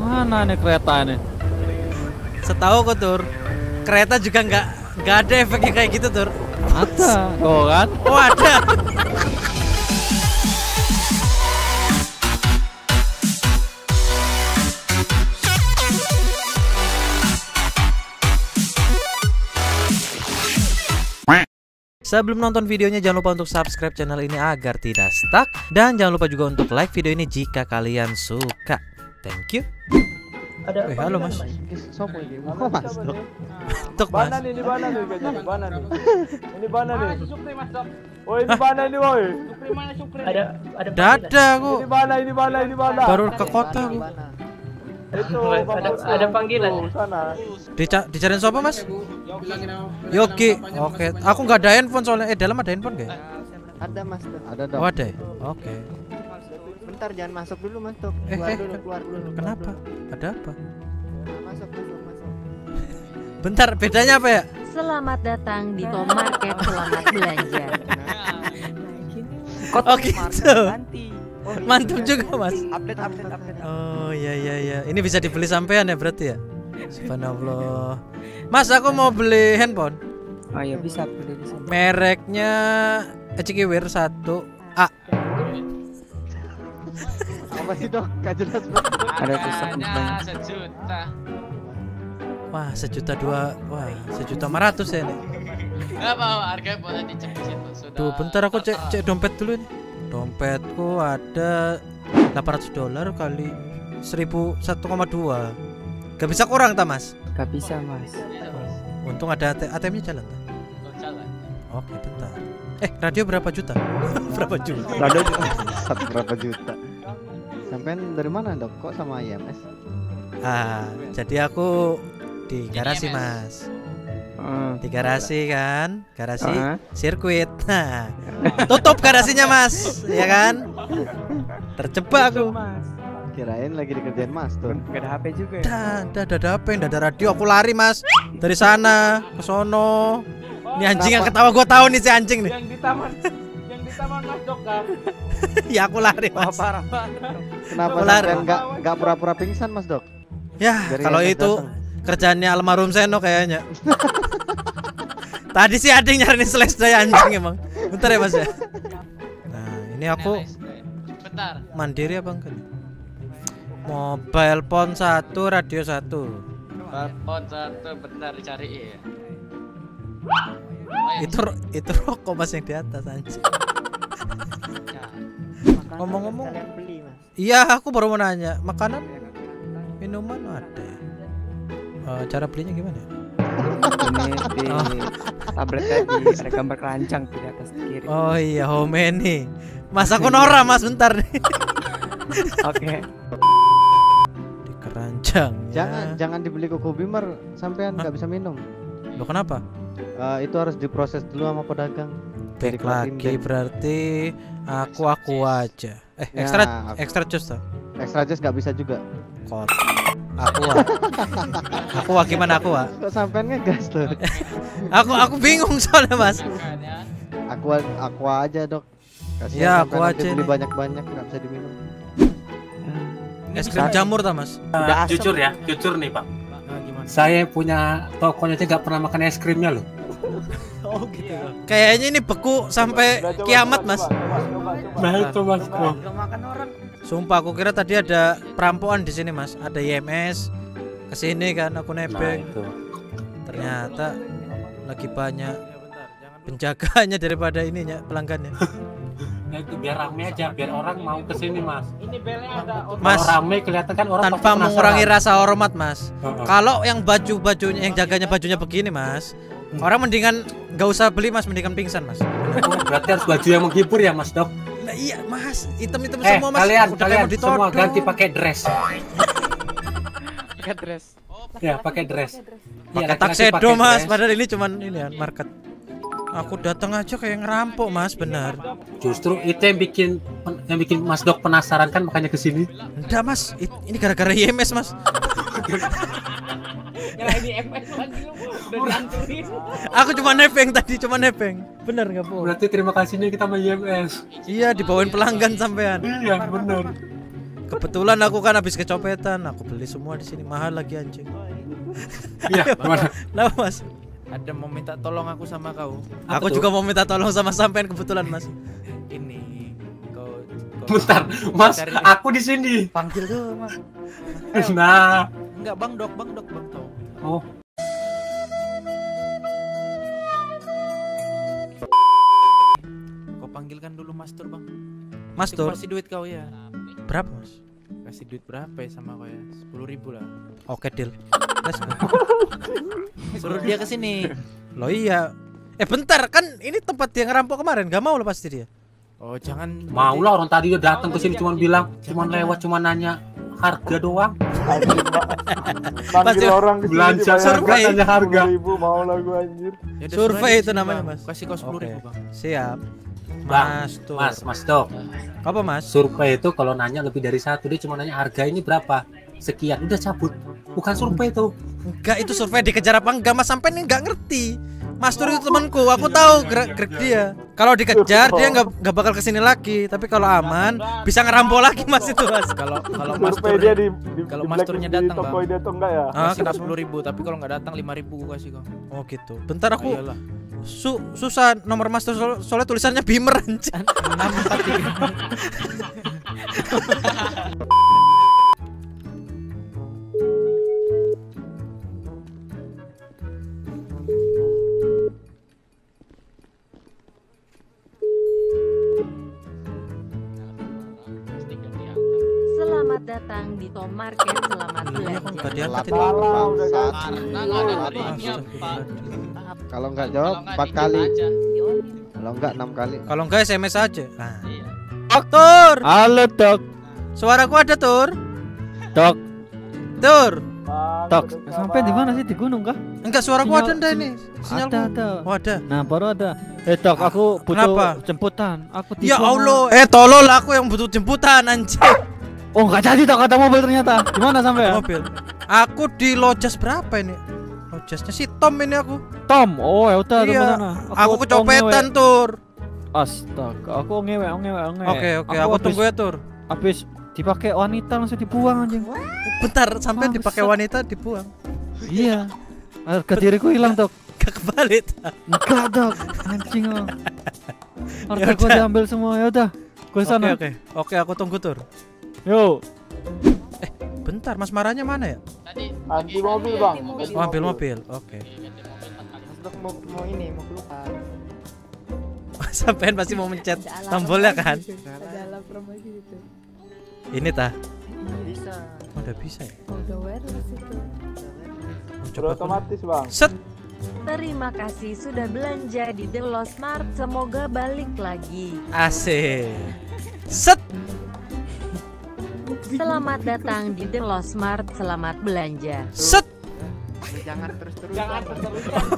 Mana nih kereta nih? Setahu kok Tur, kereta juga nggak ada efeknya kayak gitu Tur. Ada, oh kan? Oh ada. Sebelum nonton videonya jangan lupa untuk subscribe channel ini agar tidak stuck. Dan jangan lupa juga untuk like video ini jika kalian suka. Thank you. Halo mas. Sopo ini? Oh mas dok. Tuk mas. Bana nih, ini bana nih kayaknya. Bana nih. Ini bana nih. Oh ini bana nih woi. Ada Dada aku. Ini bana. Baru ke kota aku. Itu ada panggilan. Sana. Dicariin siapa mas? Yogi. Oke. Aku nggak ada handphone soalnya. Dalam ada handphone nggak? Ada mas dok. Ada dok. Oh ada. Oke. Bentar jangan masuk dulu mas dok. Keluar dulu. Kenapa? Ada apa? Masuk. Bentar, bedanya apa ya? Selamat datang di Tom Market, selamat belanja. Oh gitu. Mantap juga mas. Update. Oh iya. Ini bisa dibeli sampean ya berarti ya? Subhanallah. Mas aku mau beli handphone. Oh iya bisa beli di sini. Mereknya Ecikiwir 1A. Apa sih dok? Gak jelas. Ada tulisan sejuta. Wah 1.200.000. Wah 1.500.000 ya nih. Enggak apa harga boleh dicek di situ sudah. Tuh bentar aku cek dompet dulu nih. Dompetku ada $800 kali 1,2. Gak bisa kurang tak mas? Gak bisa mas. Untung ada ATM-nya jalan tak? Oh, jalan. Oke bentar. Radio berapa juta? Berapa juta? Ada berapa juta? Sampean dari mana dok? Kok sama IMS? Jadi aku di garasi mas. Di garasi kan, garasi sirkuit. Nah, tutup garasinya mas, ya kan? Terjebak aku. Kirain lagi dikerjain mas tuh. Gak ada HP juga ya? Ada HP, ada radio. Aku lari mas dari sana ke sono. Ini anjing yang ketawa, gue tahu nih si anjing nih. Yang di taman mas dok kan? Ya aku lari mas. Parah. Kenapa Aku lari. sampean nggak pura-pura pingsan mas dok? Ya Dari kalau atas itu datang. kerjaannya almarhum Seno kayaknya. Tadi sih ada yang nyariin slash day anjing emang. Bentar ya mas ya. Nah ini aku Bentar. mandiri apa enggak nih? Mobile phone 1, radio 1. Telepon satu bentar dicariin. Itu rokok mas yang di atas anjing. Ngomong-ngomong, Kalian beli mas. iya aku baru mau nanya, makanan, minuman ada. Cara belinya gimana? Ini di tablet tadi ada gambar keranjang di atas kiri. Oh iya, home nih. Mas aku Nora mas bentar nih. Oke. Di keranjang. Jangan dibeli Koko Bimmer, sampean nggak bisa minum. Loh kenapa? Itu harus diproses dulu sama pedagang. Back Dikeluarin lagi dan- berarti aku aja. Ya, Extra jus tuh. Extra jus nggak bisa juga. Kot. Aku gimana aku? Kok sampean ngegas tuh? Aku bingung soalnya mas. Aqua aja dok. Kasihan Ya, sampean Aqua nanti aja beli nih. banyak-banyak nggak bisa diminum. Es krim jamur tak mas? Udah asam. Jujur nih pak. Gimana? Saya punya tokonya aja nggak pernah makan es krimnya loh. Oh gitu. Kayaknya ini beku sampai kiamat mas. Nah itu mas bro. Sumpah aku kira tadi ada perampokan di sini mas. Ada IMS kesini kan aku Nah nebeng. itu. Ternyata lagi banyak penjaganya daripada ininya pelanggannya. Nah itu biar rame aja, biar orang mau kesini mas. Ini belnya ada Mas, Kalau rame kelihatan kan orang tanpa pasti penasaran. mengurangi rasa hormat mas. Heeh. Kalau yang baju-bajunya yang jaganya bajunya begini mas, orang mendingan nggak usah beli mas, mendingan pingsan mas. Berarti harus baju yang menghibur ya mas dok. Nah, iya mas, hitam-hitam semua mas. Kalian Udah kayak mau semua ditodong. ganti pakai dress. Pakai dress. Ya pakai dress. Iya, Pakai Tuxedo pakai mas, dress. padahal ini cuman ini ya market. Aku datang aja kayak ngerampok mas, benar. Justru itu yang bikin mas dok penasaran kan makanya kesini. Enggak mas, ini gara-gara IMS mas. yang ini MS lagi lu udah dihancurin. Aku cuma nebeng tadi, cuma nebeng. Bener nggak bohong? Berarti terima kasihnya kita sama IMS. Iya, dibawain pelanggan sampean. Iya benar. Kebetulan aku kan habis kecopetan, aku beli semua di sini mahal lagi anjing. Iya, gimana? Nah, Mas. Ada mau minta tolong aku sama kau. Aku juga mau minta tolong sama sampean kebetulan, Mas. Ini kau Bentar, Mas, cari- aku di sini. panggil tuh, Mas. Nah, Enggak, Bang Dok tau. oh, Kau panggilkan dulu Mas Tur, Bang. Mas Tur, Kasih duit kau ya. berapa, Mas? Kasih duit berapa ya sama kau ya? 10.000 lah. Oke, deal. Let's go. Suruh dia ke sini. Loh iya. Bentar, kan ini tempat dia ngerampok kemarin, gak mau lo pasti dia. Oh, jangan mau lah orang tadi udah datang ke sini cuman bilang, cuman lewat, cuman nanya harga doang. Anjir, Pasti panggil orang ke sini belanja dibayar survei. nanya harga. 10.000 mau lah gua anjir. Ya udah, Survei suruh aja itu ke sini, namanya, Bang. Mas. Kasih kau 10.000, Bang. Siap. Bang, Mas Tur. Mas Dok. Apa, Mas? Survei itu kalau nanya lebih dari satu, dia cuma nanya harga ini berapa, sekian, udah cabut. Bukan survei itu. Enggak, itu survei dikejar apa enggak, Mas? Sampai ini enggak ngerti. Mas Tur itu temanku, aku tahu gerak-gerik dia. Kalau dikejar dia enggak bakal kesini lagi, tapi kalau aman bisa ngerampok lagi, Mas itu, Mas. Kalau Mas Survei Tur dia di kalau di Mas Turnya blacklist di datang, toko Bang. ini atau enggak ya? kasih kenapa? 10.000, tapi kalau nggak datang 5.000 gua kasih kau. Oh gitu. Bentar aku Iyalah. susah nomor Mas Tur soalnya tulisannya Bimer anjing. 643. Selamat datang di Tom Market. Selamat Iya, kok belanja. enggak diangkat ini? Salah udah kan. Karena nggak ada premium, Pak. Kalau nggak jawab Kalau nggak 4 dikit kali, aja. kalau nggak 6 kali. Kalau enggak SMS aja. Nah. Iya. Tur, Halo, Dok. suaraku ada, Tur. Dok. Tur. Dok, sampai di mana sih? Di gunung kah? Enggak, suaraku Sinyal- ada ndak ini? Sinyalku. Ada. Oh, ada. Nah, baru ada. Dok, aku butuh Kenapa? jemputan. Aku di Ya sana. Allah, tolol aku yang butuh jemputan anjing. Oh, nggak jadi Dok, ada mobil ternyata. Di mana sampai ya? Mobil. Aku di Lojas berapa ini? Lojasnya si Tom ini aku. Tom. Oh, ya udah Iya. sana. Aku kecopetan, Tur. Astaga, aku ngewe. Oke, aku tunggu ya, Tur. Habis dipakai wanita langsung dibuang anjing. Bentar, sampai Bangsat. dipakai wanita dibuang. Iya. Harga diriku hilang, Dok. Gak kebalik. Enggak, Dok. Anjing oh. Harga Ya gua udah. diambil semua. Ya udah. Gue sana. Oke, aku tunggu, Tur. Yo. Bentar, Mas Maranya mana ya? Tadi Anti mobil, Bang. Oh, ambil mobil. Oke. Dok mau ini mau keluar. Sampean pasti mau mencet tombolnya kan? Ada alam promosi itu. Ini tah. Bisa. Oh, udah bisa ya? Udah wireless itu. Oh, Sudah otomatis, Bang. Set. Terima kasih sudah belanja di The Lost Mart. Semoga balik lagi. Asik. Set. Selamat datang di The Lost Mart. Selamat belanja. Set. Jangan terus-terusan. jangan terus.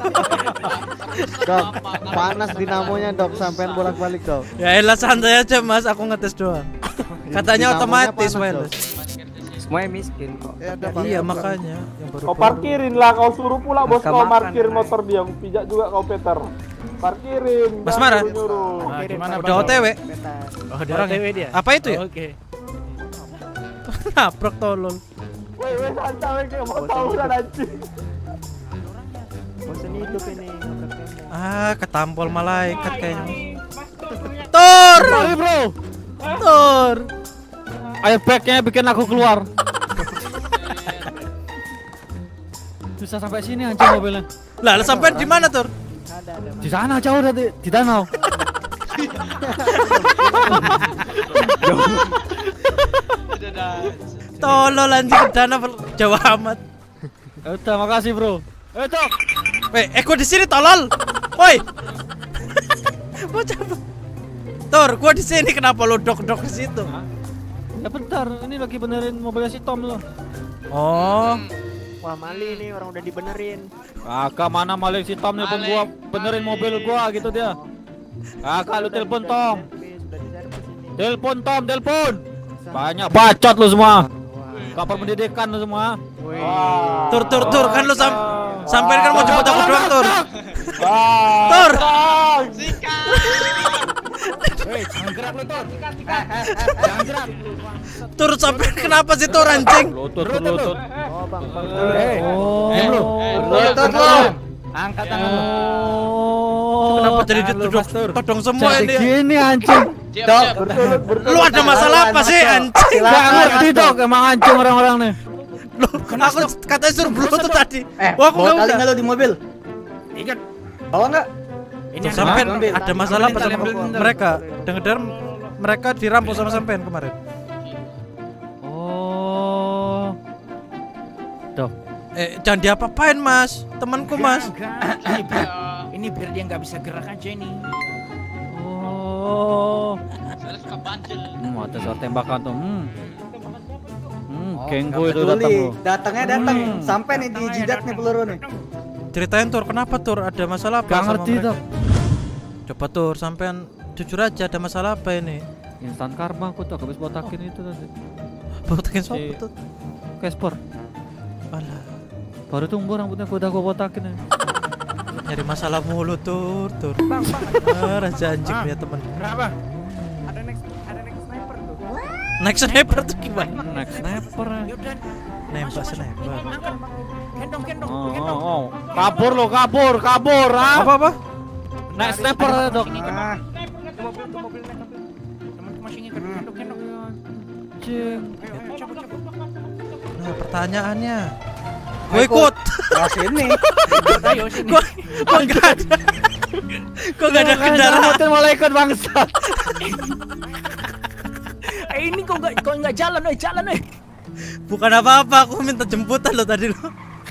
Dok, panas dinamonya Dok, sampean bolak-balik Dok. Ya elah santai aja, Mas, aku ngetes doang. Katanya Dinamonya otomatis panas, wireless. Semuanya miskin kok. Iya, makanya yang baru. Kau parkirin lah, kau suruh pula bos Makan kau makan, parkir Bang. motor dia, pijak juga kau Peter. Parkirin. Mas jangan Mara? nyuruh-nyuruh. Ah, gimana, Udah Bang? OTW. Oh, udah Orangnya. OTW dia. Apa itu ya? Oke. Nabrak tolol. Woi, santai kayak mau tahu kan anjing. Bosan hidup ini. Ketampol malaikat kayaknya. Tur. Sorry, Bro. Tur. Airbagnya bikin aku keluar. Susah sampai sini anjing mobilnya. Lah, sampean di mana, Tur? Di sana jauh di danau. Tolol anjing ke dana jauh amat. Ya udah, makasih, Bro. Dok. Gua di sini tolol. Woi. Mau cabut. Tur, gua di sini kenapa lo dok di situ? Ya bentar, ini lagi benerin mobilnya si Tom lo. Oh, Wah, Mali nih orang udah dibenerin. Kakak mana Malik si Tom nelpon gua benerin mobil gua gitu dia. Kakak lu telepon Tom. Sudah diservis ini. Telepon Tom, telepon. Banyak bacot lu semua. Kapal pendidikan lu semua. Wah. tur kan lo sampai kan mau jemput aku doang, Tur. Wah. Tur. Bang. Sikat. Jangan gerak lu, Tur. Jangan gerak. Tur sampai kenapa sih Tur anjing? Lutut. Oh, bang. Lutut lo. Angkat tangan lu. Kenapa jadi ditodong semua Jadi ini? gini anjing. Dok, Lu ada masalah apa sih anjing? Gak ngerti dok, emang anjing orang-orang nih. Loh, aku katanya suruh Bluetooth tadi. Wah, aku bawa nggak tali udah. nggak lo di mobil? Ingat. Bawa nggak? Ini Sampai ambil. ada masalah apa sama Ambil. mereka? Dengar mereka dirampok sama sampean kemarin. Oh. Dok. Jangan diapa-apain Mas, temanku Mas. Ini biar dia nggak bisa gerak aja ini. Oh. saya suka bandel. Ada suara tembakan tuh. Oh, Genggu nggak itu peduli. datang tuh. Datangnya datang. Sampai nih di jidat nih peluru nih. Ceritain Tur, kenapa Tur? Ada masalah apa Gak sama ngerti mereka? dok. Coba Tur, sampean jujur aja ada masalah apa ini? Instan karma aku tuh habis botakin itu tadi. Botakin sopo Si- tuh? Casper. Alah, Baru tumbuh rambutnya udah gua botakin ya. nyari masalah mulu Tur. Bang. Raja anjing punya teman. Berapa? Ada next sniper tuh. Naik sniper tuh gimana? Naik sniper ya. Yaudah. Nembak sniper. Gendong. Oh. Kabur lo, kabur. Ah. Apa? Naik sniper ya dok. Mobil naik. Teman-teman masih ingat. Gendong. Anjing. Coba. Nah, pertanyaannya. Gue ikut. Wah sini. Ayo sini. Kok enggak ada? Kok enggak ada kendaraan? Motor malah ikut bangsat. Ini kok nggak jalan, jalan. Bukan apa-apa, aku minta jemputan lo tadi lo.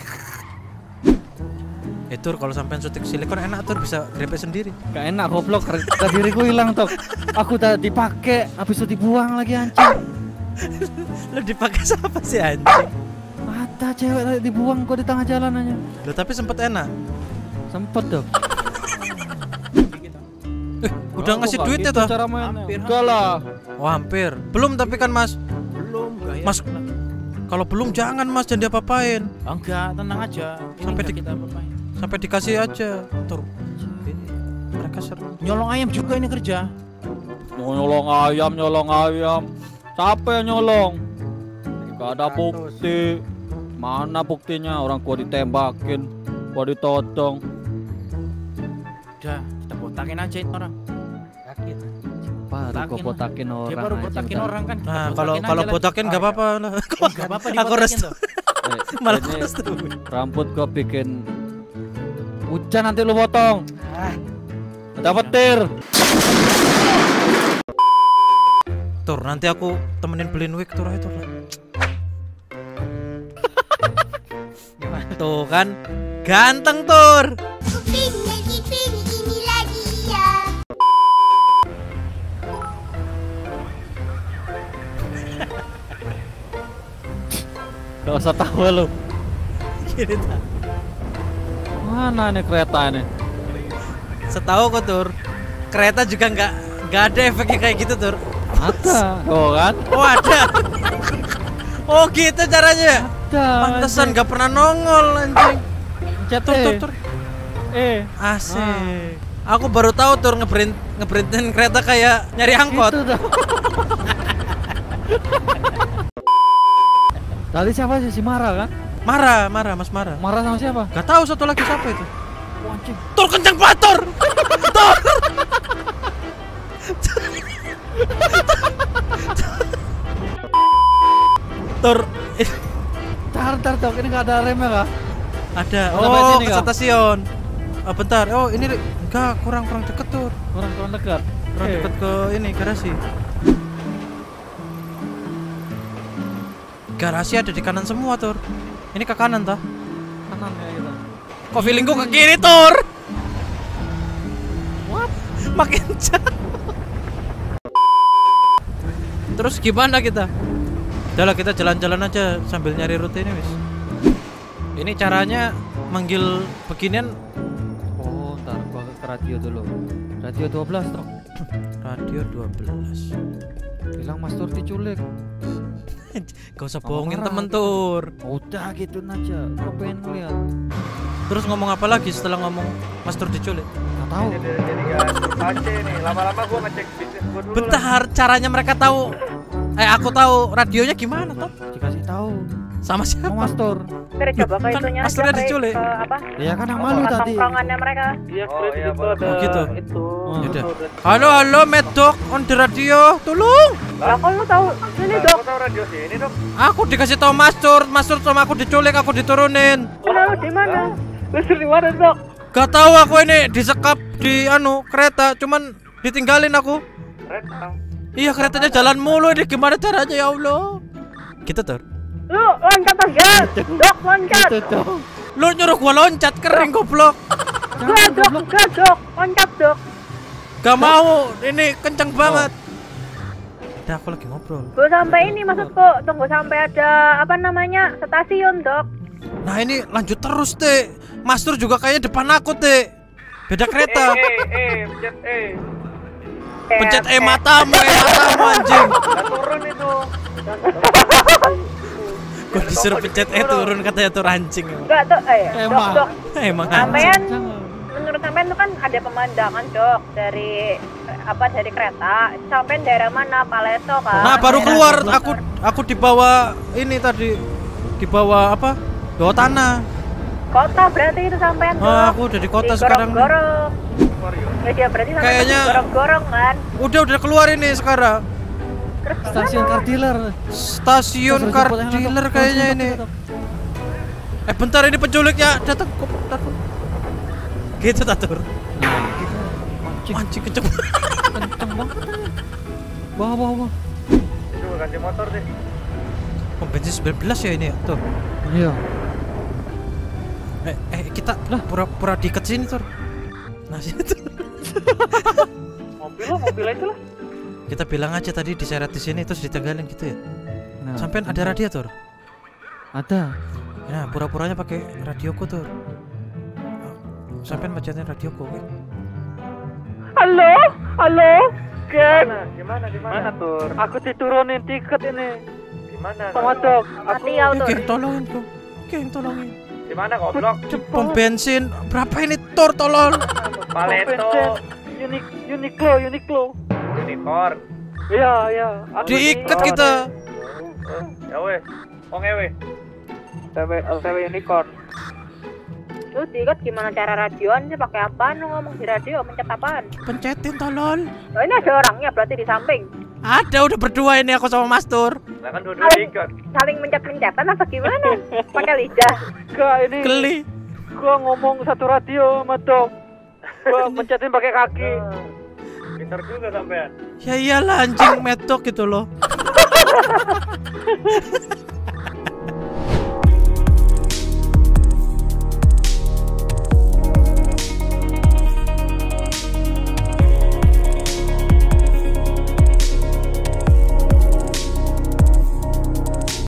Tur, kalau sampean syuting silikon enak Tur, bisa grepe sendiri. Gak enak goblok, harga diriku hilang tok. Aku udah dipakai, habis itu dibuang lagi anjing. Lo dipakai siapa sih anjing? Ada cewek tadi dibuang kok di tengah jalan aja. Lo tapi sempet enak. Sempet dok. Udah ngasih duit ya toh? Cara mainnya. Enggak lah. Oh hampir. Belum tapi kan Mas. Belum, gaya. Mas, kalau belum jangan Mas, jangan diapa-apain. Enggak, tenang aja. Ini Sampai nggak di- kita apa-apain. Sampai dikasih aja. Tur. Ini mereka seru. Nyolong ayam juga ini kerja. Nyolong ayam. Siapa yang nyolong? Gak ada bukti. Mana buktinya? Orang gua ditembakin, gua ditodong. Udah, kita botakin aja ini orang. Yakin. Baru gua botakin orang. Dia baru aja botakin udah. orang kan. kita Nah, botakin kalau aja botakin lagi. nggak apa-apa. Enggak apa-apa Aku dibotakin restu. tuh. Malah Ini restu. rambut gua bikin hujan nanti lu potong. Dapat tir. Tur, nanti aku temenin beliin wig Tur aja Tur. Tuh kan, ganteng Tur. Gak usah tahu lu. Gini tak. Mana nih kereta nih? Setahu kok Tur, kereta juga nggak ada efeknya kayak gitu Tur. Ada. Oh kan? Oh ada. Oh gitu caranya. Ada. Pantesan nggak pernah nongol anjing. Pencet Tur. Ah. Asik. Aku baru tahu Tur ngeprintin kereta kayak nyari angkot. Gitu dah. Tadi siapa sih? Si Mara kan? Marah, Mas Marah. Marah sama siapa? Gak tahu satu lagi siapa itu. Oh, anjing. Tur kencang banget Tur. Tur. Tur. Tar dok, ini nggak ada remnya kah? Ada. Sampai Oh, sini, ke Kak? stasiun. Oh, bentar. Oh, ini enggak kurang deket Tur. Kurang dekat. Kurang deket ke ini garasi. Garasi ada di kanan semua Tur. Ini ke kanan toh? Kanan ya gitu. Kok feelingku ke kiri Tur? What? Makin jauh. Terus gimana kita? Udahlah kita jalan-jalan aja sambil nyari rute ini wis. Ini caranya manggil beginian. Oh, ntar gua ke radio dulu. Radio 12 dok. Radio 12. Bilang Mas Tur diculik. Gak usah Ngomong bohongin apa? temen Tur. Udah gitu aja. Gua pengen lihat. Terus ngomong apa lagi setelah ngomong Mas Tur diculik? Nggak tahu. Jadi kan Aceh nih, lama-lama gua ngecek Bentar, caranya mereka tahu. Aku tahu radionya gimana toh? Dikasih tahu. Sama siapa? Sama Mastur. Coba ke Kan itunya Masturnya aja, Pak, diculik. ke apa? Ya kan yang malu tadi. Tongkrongannya mereka. Iya, Oh gitu. Itu. Yaudah. Halo, Medok on the radio, tolong. Lah kok lu tahu ini, Dok? Aku tahu radio sini, Dok. Aku dikasih tahu Mastur sama aku diculik, aku diturunin. Lalu di mana? Mastur di mana, Dok? Gak tahu aku ini disekap di kereta, cuman ditinggalin aku. Kereta. Iya, keretanya jalan mulu ini, gimana caranya ya Allah? Gitu Tur. Lu loncat aja. Dok, loncat. Lu nyuruh gua loncat, kering goblok. Dok, loncat, Dok. Gak mau, ini kenceng banget. Udah, aku lagi ngobrol. Gue sampai ini maksudku, tunggu sampai ada apa namanya stasiun, Dok. Nah ini lanjut terus Teh. Mastur juga kayaknya depan aku Teh. Beda kereta. Pencet matamu anjing. Turun itu. Gue disuruh pencet turun katanya tuh rancing. Enggak, Dok. Dok. Emang Sampean menurut sampean tuh kan ada pemandangan, Dok, dari dari kereta. Sampean daerah mana? Paleto kan? Nah, baru keluar aku dibawa ini tadi. Dibawa apa? Bawa tanah. Kota berarti itu sampean, Dok. Aku udah di kota sekarang. Gorong-gorong. Ya berarti sampean Kayaknya gorong-gorong kan? Udah keluar ini sekarang. Stasiun car dealer. Stasiun car dealer kayaknya ini. Bentar, ini penculiknya datang. Gitu Tatur. Anjing kenceng banget. Bawa. Coba ganti motor deh. Oh, bensin 19 ya ini ya, tuh. Iya. Kita pura-pura diikat sini, Tur. Nah, sini tuh. Mobil aja lah. Kita bilang aja tadi diseret di sini terus ditinggalin gitu ya. Nah, Sampai ada radiator. ada. Nah, pura-puranya pakai radioku, Tur. Sampai macatin radioku, oke? Halo, Ken. Gimana, Tur? Aku diturunin tiket ini. Gimana? Sama Dok. Mati kau, Tur. Tolongin kok. Tolongin. Gimana, goblok? Pom bensin berapa ini, Tur, tolong? Paleto. Uniqlo. Unicorn. Iya. Diikat kita. Ya weh. Weh. TW Unicorn. Lu diikat gimana cara radioan sih? Pakai apaan lu ngomong di radio? Pencet apaan? Pencetin tolol. Oh, ini ada orangnya berarti di samping. Ada, udah berdua ini aku sama Mastur. Lah kan dua-dua diikat. Saling mencet-mencetan apa gimana? Pakai lidah. Enggak, ini. Geli. Gua ngomong satu radio sama Dok. Gua mencetin pakai kaki. Pintar juga sampean. Ya iyalah anjing Medok gitu loh.